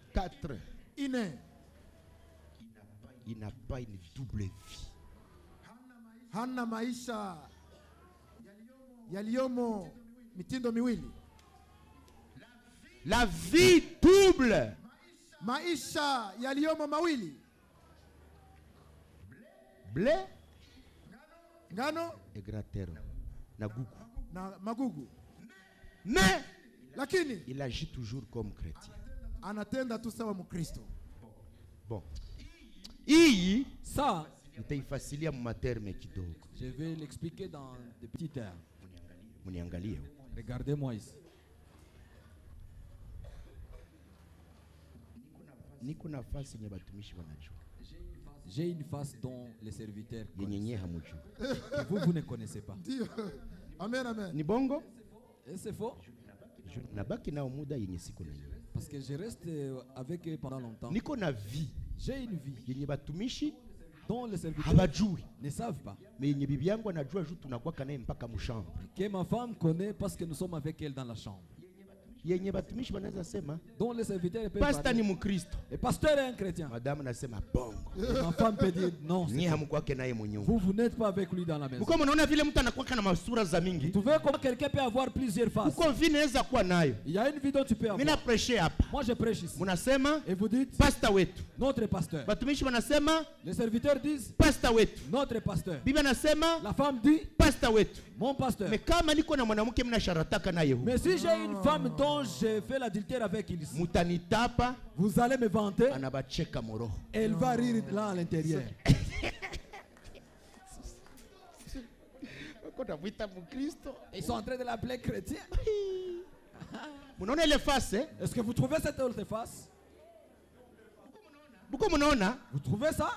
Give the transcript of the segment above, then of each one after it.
4. Ine. Il n'a pas une double vie. Hana maisha yaliyomo mitindo miwili. La vie double. Maisha yaliyomo mawili. Blé. Ngano. Et gratero. Na gugu. Na magugu. Mais lakini il agit toujours comme chrétien. Anatenda tu sawa mkristo. Bon. Hii ça nitaifasilia mu terme kidogo. Je vais l'expliquer dans des petits termes. Muniangalie. Regardez-moi ici. Niko nafasi nye batumishi wanajua. J'ai une face dont les serviteurs connaissent. Vous ne connaissez pas. Amen, amen. Ni bongo? Et c'est faux. Nabaki na muda yenye siko na yeye. Parce que je reste avec eux pendant longtemps. Niko na vie. J'ai une vie. Yenye batumishi dont les serviteurs habajui ne savent pas. Mais yenye bibi yangu anajua juu tunakuwa kana mpaka mshambre. Que ma femme connaît parce que nous sommes avec elle dans la chambre. Yenye batumishi wanaweza sema dont les serviteurs peuvent pasteur ni mkristo. Le pasteur est un chrétien. Madame nasema bongo. Ma femme peut dire non. Ni hamkwake naye mwenyewe. Vous n'êtes pas avec lui dans la maison. Mko mnaona vile mtu anakuwa kana masura za mingi. Tu veux comment quelqu'un peut avoir plusieurs faces. Uko vie inaweza kuwa nayo. Il y a une vie dont tu peux avoir. Mimi na prêcher hapa. Moi je prêche ici. Mnasema et vous dites pasteur wetu. Notre pasteur. Batumishi wanasema les serviteurs disent pasteur wetu. Notre pasteur. Bibi anasema la femme dit pasteur wetu. Mon pasteur. Mais kama niko na mwanamke mna sharataka naye huko. Mais si j'ai une femme dont j'ai fait l'adultère avec il ici. Mutanitapa. Vous allez me vanter. Anabacheka moro. Elle va rire là à l'intérieur. Ils sont en train de l'appeler chrétien. Est-ce que vous trouvez cette autre face? Vous trouvez ça?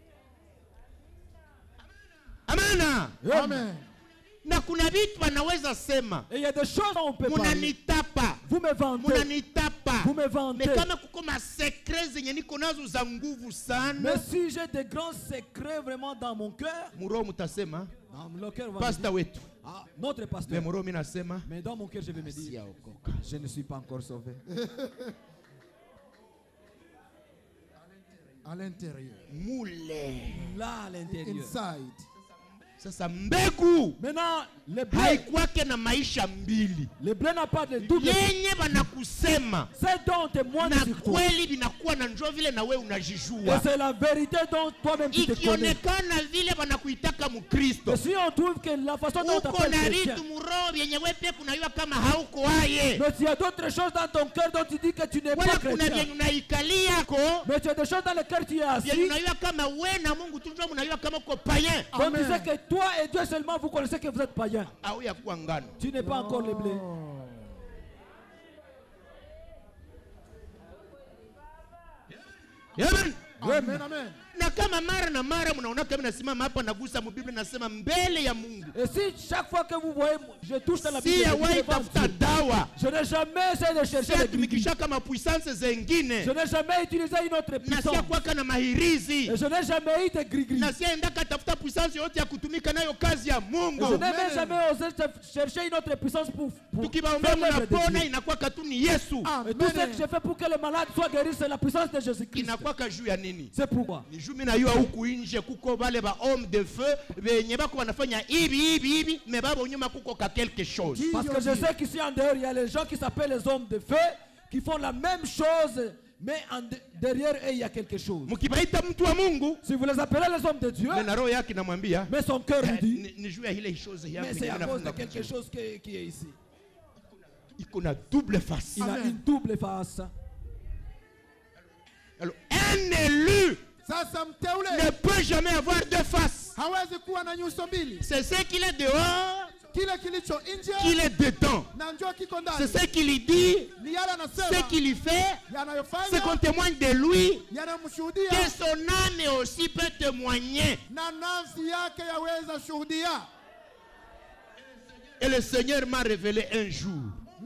Amen. Amen. Na kuna vitu wanaweza sema. Et il y a des choses dont on peut parler. Munanitapa. Vous me vantez. Munanitapa. Vous me vantez. Mais kama kuko ma secrets zenye niko nazo za nguvu sana. Mais si j'ai des grands secrets vraiment dans mon cœur. Muro mutasema. Dans le cœur va pasteur wetu. Ah, notre pasteur. Mais muro mimi nasema. Mais dans mon cœur je vais me dire. Je ne suis pas encore sauvé. À l'intérieur. Moule. Là à l'intérieur. Inside. Sasa mbegu maintenant le blé haikuwake na maisha mbili. Le blé n'a pas de double. Yenye banakusema c'est dont témoigne na kweli binakuwa na njoo vile na wewe unajijua. Et c'est la vérité dont toi-même tu te connais. Ikionekana vile banakuitaka mkristo. Et si on trouve que la façon dont tu t'appelles chrétien. Uko na ritu muro yenye wewe pia kunaiwa kama hauko aye. Mais il y a d'autres choses dans ton cœur dont tu dis que tu n'es pas chrétien. Kuna vyenye unaikalia ko. Mais tu as des choses dans lesquelles tu es assis. Vyenye unaiwa kama wewe na Mungu tu ndio mnaiwa kama uko païen. On disait que toi et Dieu seulement vous connaissez que vous êtes païen. Tu n'es pas encore le blé. Amen. Amen, amen. Na kama mara na mara mnaona kama nasimama hapa nagusa mu Biblia nasema mbele ya Mungu. Et si chaque fois que vous voyez je touche dans la Bible. Je n'ai jamais essayé de chercher kama puissance zengine. Je n'ai jamais utilisé une autre puissance. Nasia kwa kana mahirizi. Et je n'ai jamais eu de gris-gris. Nasia enda katafuta puissance yote ya kutumika nayo kazi ya Mungu. Je n'ai jamais osé chercher une autre puissance pour tukibaombea mnapona inakuwa katuni Yesu. Et tout ce que je fais pour que les malades soient guéris c'est la puissance de Jésus-Christ. Inakuwa kajuu ya nini? C'est pourquoi Jumi na yua huku nje kuko bale ba homme de feu benye bako wanafanya hivi mais babo nyuma kuko ka quelque chose. Parce que je sais qu'ici en dehors il y a les gens qui s'appellent les hommes de feu qui font la même chose mais derrière eux il y a quelque chose. Mkibaita mtu wa Mungu, si vous les appelez les hommes de Dieu, mais na roho yake namwambia, mais son cœur lui dit ni juu ya ile chose yake. Mais c'est à cause de quelque chose qui est ici. Il a double face. Il a une double face. Alors un élu ne peut jamais avoir deux faces. C'est ce qu'il est dehors, qu'il est dedans. C'est ce qu'il lui dit, ce qu'il lui fait, ce qu'on témoigne de lui, que son âme aussi peut témoigner. Et le Seigneur m'a révélé un jour.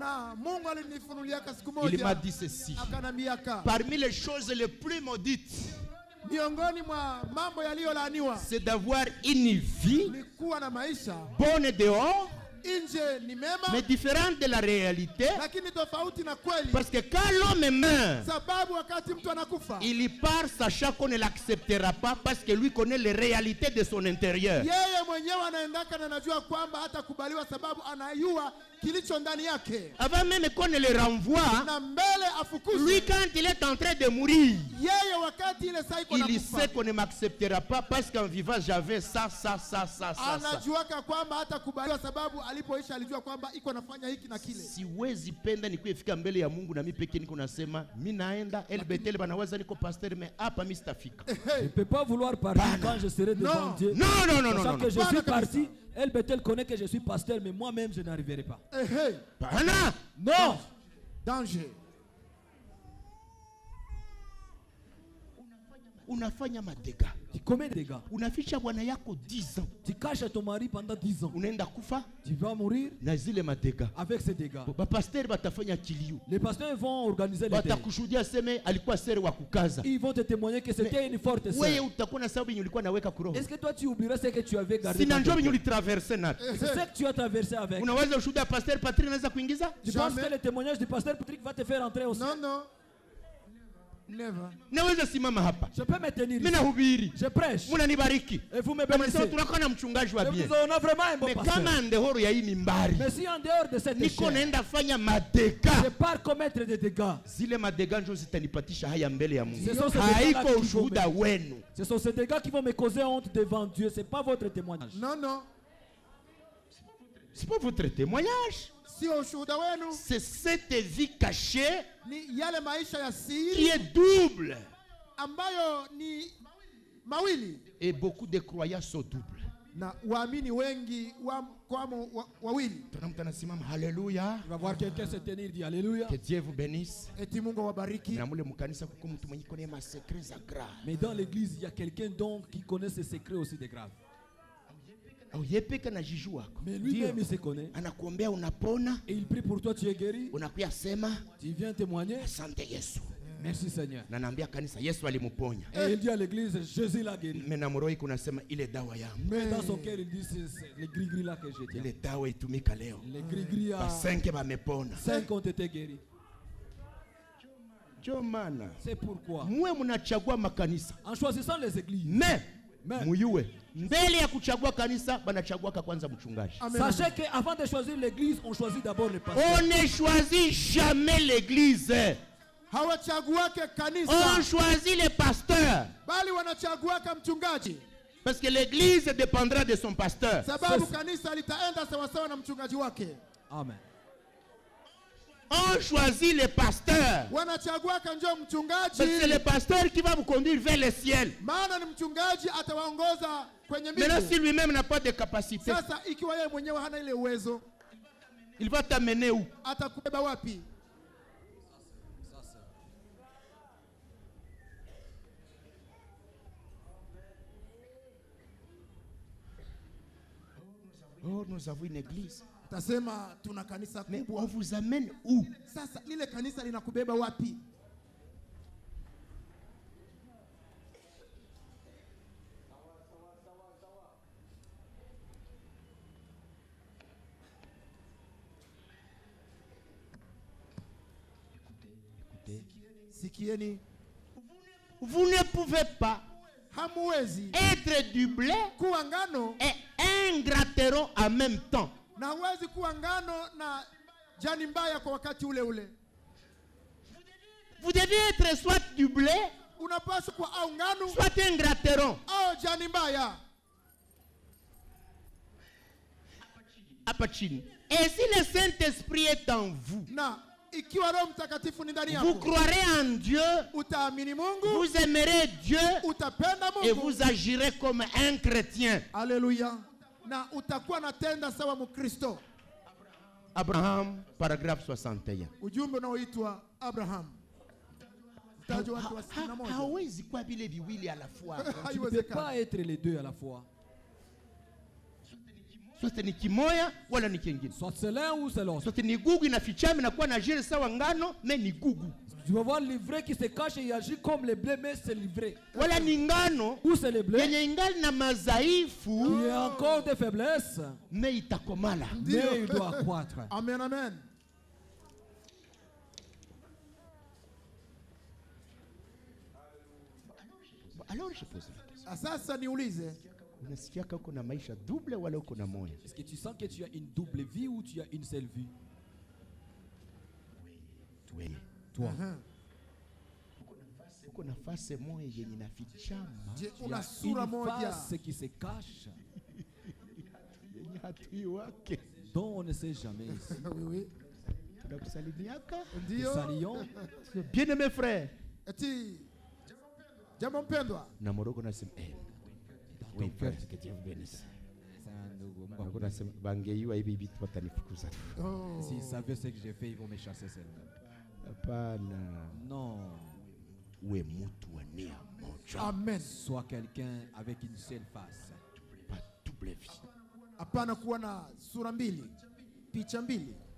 Il m'a dit ceci. Parmi les choses les plus maudites, c'est d'avoir une vie bonne dehors, mais différente de la réalité. Parce que quand l'homme meurt, il y part sachant qu'on ne l'acceptera pas parce que lui connaît les réalités de son intérieur. Avant même qu'on ne le renvoie, lui quand il est en train de mourir, il sait qu'on ne m'acceptera pas parce qu'en vivant j'avais ça. Siwezi penda nikifika mbele ya Mungu na mimi pekee niko nasema mimi naenda LBTL banawaza niko pasteur mais hapa mimi sitafika. Je ne peux pas vouloir partir quand je serai devant Dieu. Non. Que je suis parti, LBTL connaît que je suis pasteur mais moi-même je n'arriverai pas. Non. Danger. Unafanya madega. Tu commets des dégâts. Unaficha bwana yako 10 ans. Tu caches ton mari pendant 10 ans. Unaenda kufa. Tu vas mourir. Na zile madega. Avec ces dégâts. Ba pasteur batafanya kilio. Les pasteurs vont organiser les dégâts. Batakushuhudia seme alikuwa sere wa kukaza. Ils vont te témoigner que c'était une forte sœur. Wewe utakuwa na sababu yenye ulikuwa naweka kuroho. Est-ce que toi tu oublieras ce que tu avais gardé? Sina njoo yenye ulitraverser nato. C'est ce que tu as traversé avec. Unaweza ushuhudia pasteur Patrick anaweza kuingiza? Tu penses que le témoignage du pasteur Patrick va te faire entrer aussi? Non. Never. Naweza simama hapa. Je peux me tenir. Mimi nahubiri. Je prêche. Mnanibariki. Et vous me bénissez. Tunakuwa na mchungaji wa bien. On a vraiment un bon pasteur. Mais kama ndehoro ya hii mimbari. Mais si en dehors de cette niko naenda fanya madega. Je pars commettre des dégâts. Zile madega ndio zitanipatisha haya mbele ya Mungu. Haiko ushuhuda wenu. Ce sont ces dégâts qui vont me causer honte devant Dieu, c'est pas votre témoignage. Non. C'est pas votre témoignage. C'est cette vie cachée qui est double. Et beaucoup de croyants sont doubles. Alléluia. Tu vas voir quelqu'un se tenir et dire Alléluia. Que Dieu vous bénisse. Mais dans l'église, il y a quelqu'un donc qui connaît ses secrets aussi des graves. Mais lui-même il se connaît. Et il prie pour toi, tu es guéri. Tu viens témoigner. Merci Seigneur. Et il dit à l'église, Jésus l'a guéri. Mais dans son cœur il dit, c'est les gris-gris là que j'ai dit. Les gris-gris à 5 ont été guéris. C'est pourquoi en choisissant les églises, sachez qu'avant de choisir l'église, on choisit d'abord le pasteur. On ne choisit jamais l'église. On choisit les pasteurs. Parce que l'église dépendra de son pasteur. Amen. On choisit les pasteurs. C'est le pasteur qui va vous conduire vers le ciel. Maintenant, si lui-même n'a pas de capacité, il va t'amener où? Oh, nous avons une église. Mais on vous amène où? Écoutez. Vous ne pouvez pas être du blé et un gratteron en même temps. Vous devez être soit du blé, soit un gratteron. Et si le Saint-Esprit est en vous, vous croirez en Dieu, vous aimerez Dieu et vous agirez comme un chrétien. Alléluia. Abraham, paragraphe 61. Tu ne peux pas être les deux à la fois. Soit c'est l'un ou c'est l'autre. Tu vas voir l'ivraie qui se cache et il agit comme le blé, mais c'est l'ivraie. Wala ningano. Où c'est le blé? Yenye ingali na mazaifu. Il y a encore des faiblesses. Mais itakomala. Mais il doit croître. Amen, amen. Alors je pose la question. Sasa niulize. Unasikia kama uko na maisha double wala uko na moja? Est-ce que tu sens que tu as une double vie ou tu as une seule vie? Oui. Toi. Uko na face moja yenye inafichama. Je, una sura moja qui se cache. Yenye hatui wake. Dont on ne sait jamais ici. Oui, oui. Tunakusalimiaka. Ndio. Saluons. Bien-aimé frère. Eti jambo mpendwa. Na Moroko nasema oui, frère, que Dieu vous bénisse. Nasema bangeiwa hivi vitu watanifukuza. S'ils savaient ce que j'ai fait, ils vont me chasser seulement. Hapana. Non. Uwe mtu wa nia moja. Amen. Sois quelqu'un avec une seule face. Pas double vie. Hapana kuwa na sura mbili, picha mbili.